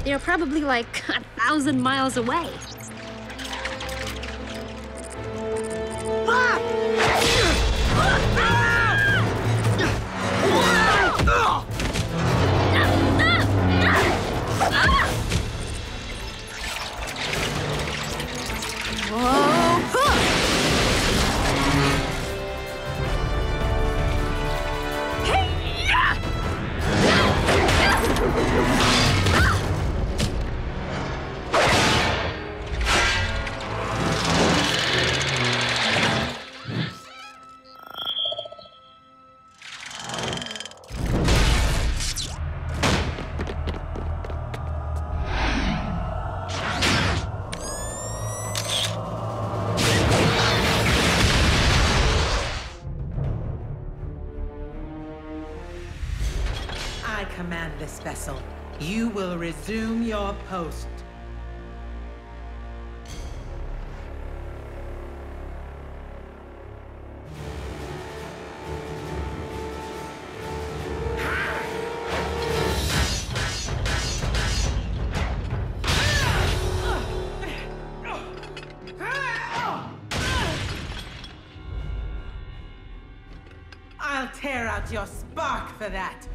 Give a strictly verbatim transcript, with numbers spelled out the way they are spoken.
They're probably like a thousand miles away. I command this vessel. You will resume your post. I'll tear out your spark for that.